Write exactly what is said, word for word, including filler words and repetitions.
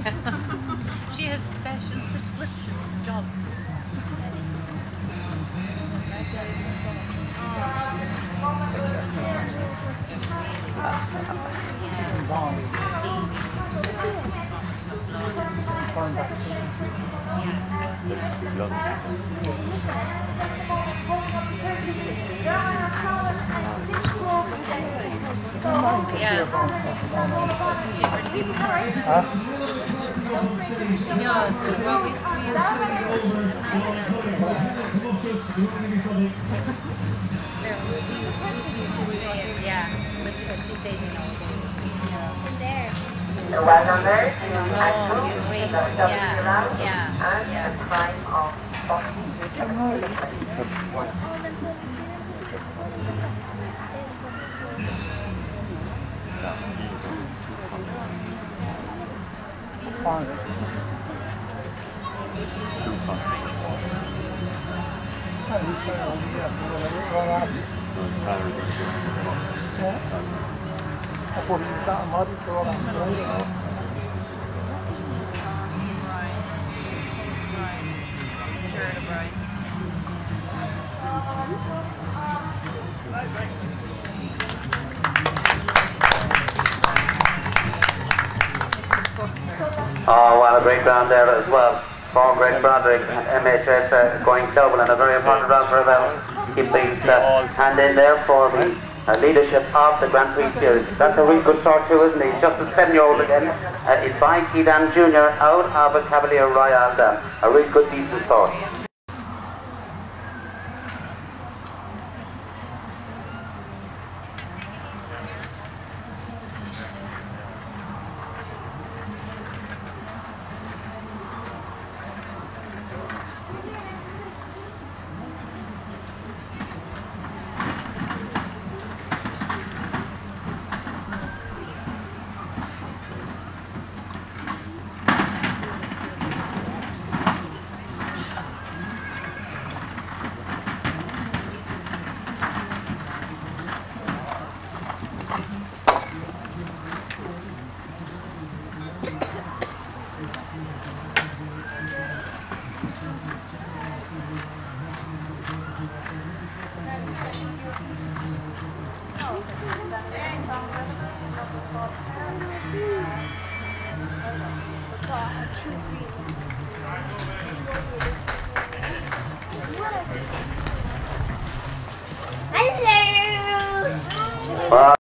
She has special prescription job. Yeah. Huh? Yeah, but she stays in all day. The weather alert Oh, at two great. in the W Yeah, round yeah, and yeah. a time of forty. Fine. I thought he was that muddy for all that. Oh, well, a great round there as well for Greg Broderick and M H S uh, going double and a very important round for them. Keep things uh, hand in there for the uh, leadership of the Grand Prix Series. That's a real good start too, isn't he? He's just a seven-year-old again. Uh, it's by Keedan Junior out of a Cavalier Royale Dam. A real good, decent start. Hello. Well,